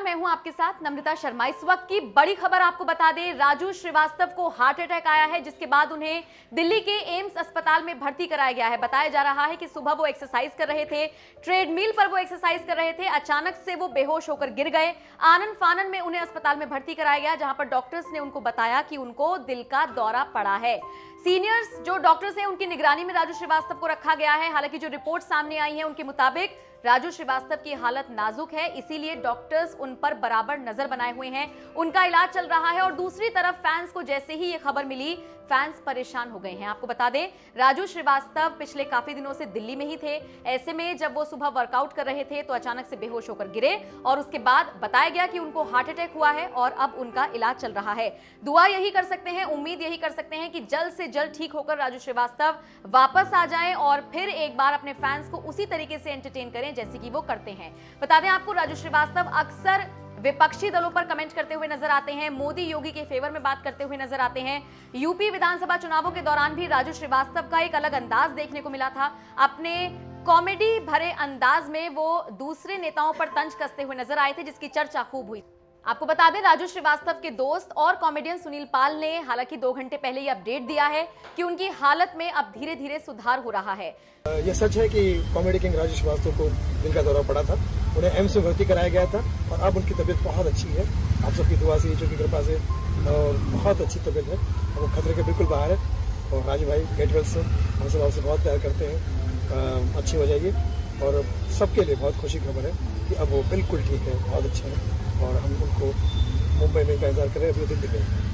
नमस्कार, मैं हूं आपके साथ नम्रता शर्मा। इस वक्त की बड़ी खबर आपको बता दें, राजू श्रीवास्तव को हार्ट अटैक आया है, जिसके बाद उन्हें दिल्ली के एम्स अस्पताल में भर्ती कराया गया है। बताया जा रहा है कि सुबह वो एक्सरसाइज कर रहे थे, ट्रेडमिल पर वो एक्सरसाइज कर रहे थे, अचानक से वो बेहोश होकर गिर गए। आनन फानन में उन्हें अस्पताल में भर्ती कराया गया, जहां पर डॉक्टर्स ने उनको बताया कि उनको दिल का दौरा पड़ा है। सीनियर्स जो डॉक्टर्स हैं, उनकी निगरानी में राजू श्रीवास्तव को रखा गया है। हालांकि जो रिपोर्ट सामने आई है, उनके मुताबिक राजू श्रीवास्तव की हालत नाजुक है, इसीलिए डॉक्टर्स उन पर बराबर नजर बनाए हुए हैं। उनका इलाज चल रहा है और दूसरी तरफ फैंस को जैसे ही ये खबर मिली, फैंस परेशान हो गए हैं। आपको बता दें, राजू श्रीवास्तव पिछले काफी दिनों से दिल्ली में ही थे। ऐसे में जब वो सुबह वर्कआउट कर रहे थे तो अचानक से बेहोश होकर गिरे और उसके बाद बताया गया कि उनको हार्ट अटैक हुआ है और अब उनका इलाज चल रहा है। दुआ यही कर सकते हैं, उम्मीद यही कर सकते हैं कि जल्द से जल्द ठीक होकर राजू श्रीवास्तव वापस आ जाएं और फिर एक बार अपने फैंस को उसी तरीके से एंटरटेन करें जैसे कि वो करते हैं। बता दें आपको, राजू श्रीवास्तव अक्सर विपक्षी दलों पर कमेंट करते हुए नजर आते हैं, मोदी योगी के फेवर में बात करते हुए नजर आते हैं। यूपी विधानसभा चुनावों के दौरान भी राजू श्रीवास्तव का एक अलग अंदाज देखने को मिला था। अपने कॉमेडी भरे अंदाज में वो दूसरे नेताओं पर तंज कसते हुए नजर आए थे, जिसकी चर्चा खूब हुई। आपको बता दें, राजू श्रीवास्तव के दोस्त और कॉमेडियन सुनील पाल ने हालांकि 2 घंटे पहले ये अपडेट दिया है कि उनकी हालत में अब धीरे धीरे सुधार हो रहा है। ये सच है कि कॉमेडी किंग राजू श्रीवास्तव को दिल का दौरा पड़ा था, उन्हें एम्स में भर्ती कराया गया था और अब उनकी तबीयत बहुत अच्छी है। आप सबकी दुआ से, ईश्वर की कृपा से, और बहुत अच्छी तबीयत है। वो खतरे के बिल्कुल बाहर है और राजू भाई गेट वेल से, हम सब आपसे बहुत प्यार करते हैं। अच्छी हो जाइए और सबके लिए बहुत खुशी खबर है कि अब वो बिल्कुल ठीक है, बहुत अच्छा है और हम उनको मुंबई में इंतजार करें, अभी दिल्ली में।